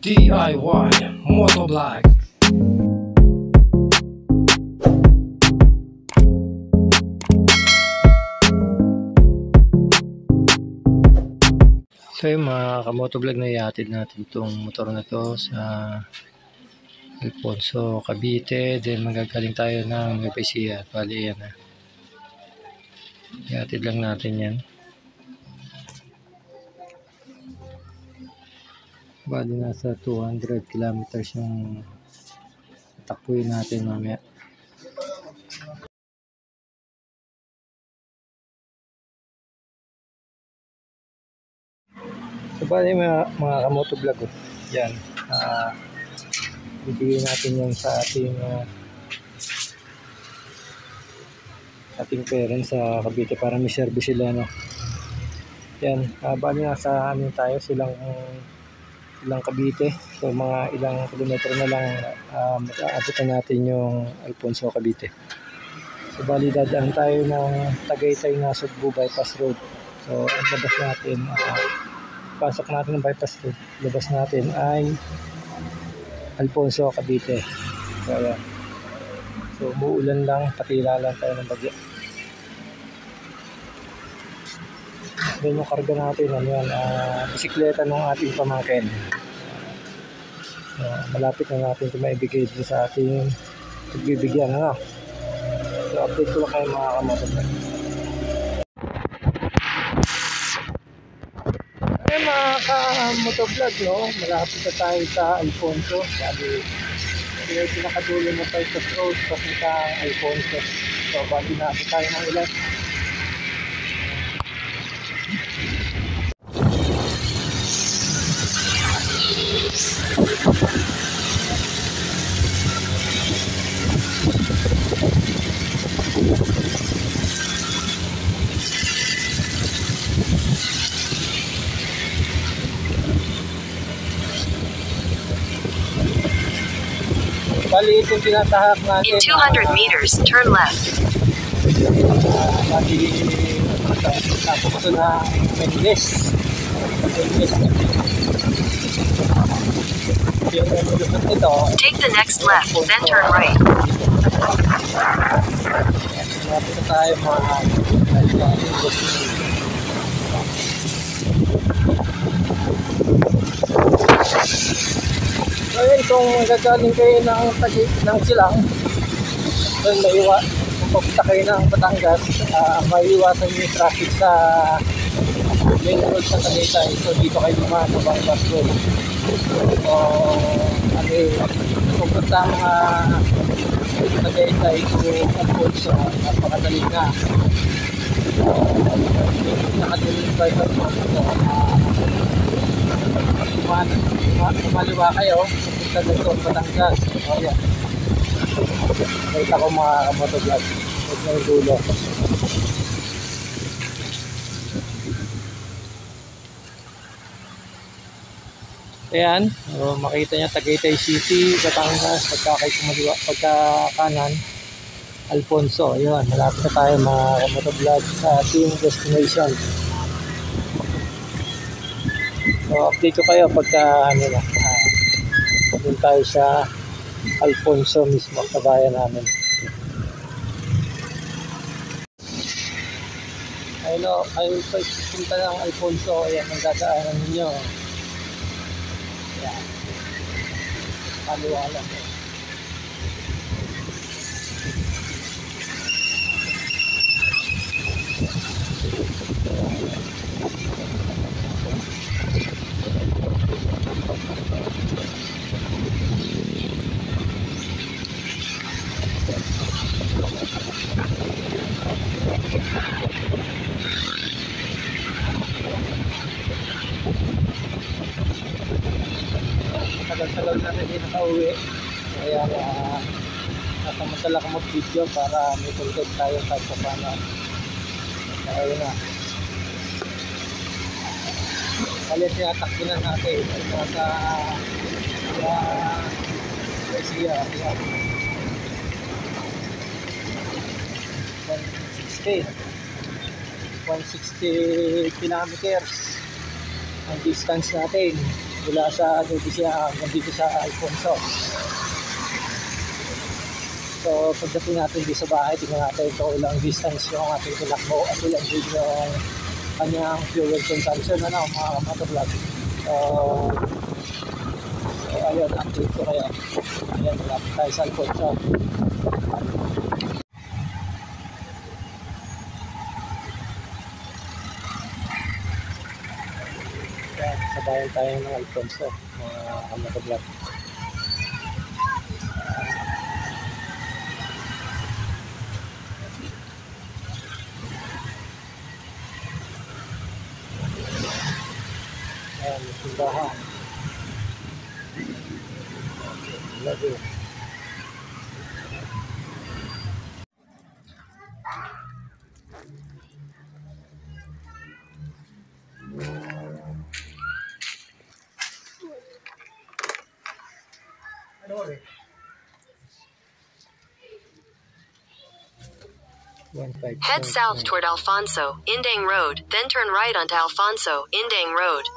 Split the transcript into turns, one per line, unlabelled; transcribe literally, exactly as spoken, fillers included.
D I Y Motovlog. So yung mga kamotovlog, na iatid natin itong motor na to sa Alfonso, Cavite. Then magagaling tayo ng Nueva Ecija. Bali yan ha. Iatid lang natin yan. Bali nasa two hundred kilometers yung takbuhin natin mamaya. So bali mga, mga kamotovlog, oh. Yan. Uh, bibigyan natin yan sa ating uh, ating parents sa Cavite para may service sila, no. Yan. Uh, bali nasa ano tayo, silang ilang Cavite. So mga ilang kilometro na lang uh, mag-aabutan natin yung Alfonso, Cavite. So bali dadaan tayo ng Tagaytay na Sugbo bypass road. So ang labas natin, uh, pasok natin ng bypass road, labas natin ay Alfonso, Cavite. So ayan. So umuulan lang, patila lang tayo ng bagyo. Yan yung karga natin, ano yan, uh, bisikleta ng ating pamangkin. So, malapit na natin ito maibigay dito sa ating pagbibigyan, ano. So update ko lang kayo mga kamotovlog. Ay mga kamotovlog, no, malapit na tayo sa Alfonso. Sabi, yung pinakadulo na tayo sa road papunta Alfonso. So bago natin tayo ng ulan. Bali itong tinatahak natin.
In two hundred uh, meters, turn left.
Uh, bali tapos ito na Mendes. Mendes.
Take the next left, then turn right.
Napito tayo mga ngayon kung magagaling kayo ng tagit ng silang, then maiwa kung papunta kayo ng Batangas, uh, maiwasan yung traffic sa main road sa Tagaytay. So dito kayo naman sa bypass road. So ano eh, pupunta ang mga Tagaytay to Alfonso, napakadali nga. Nakadali bypass road. So uh, kumaliwa kayo, pupunta dito sa Batangas. So ayan, nakita ko mga kamotovlog, huwag na yung dulo. Ayan, so, makita niya Tagaytay City, Batangas, pagka kayo kumaliwa, pagka kanan Alfonso. Ayan, malapit na tayo mga kamotovlog sa ating destination. So update ko kayo pagka ano na, uh, doon tayo sa Alfonso mismo, kabayan namin. Ayun, ayun pa punta ng Alfonso. Ayan ang dadaanan ninyo. Ayan, kaliwa lang. Tagal-tagal na rin nakauwi. Kaya uh, nasamantala ko mag-video para may content tayo kahit pa paano. Ayun na. Kalit tinatakbo na natin. Ito sa Ecija. one sixty kilometers ang distance natin. mula sa Nuecia hanggang dito sa Alfonso. So pagdating natin dito sa bahay, tingnan natin ito ilang distance yung ating tinakbo at ilang din yung kanyang fuel consumption, ano, mga motovlog. So, so ayun, update ko kayo. Ayan, malapit tayo sa Alfonso. Ayan, sabayan tayo ng Alfonso, mga motovlog. Ayan, yung simbahan. Love you.
Head south toward Alfonso, Indang Road, then turn right onto Alfonso, Indang Road.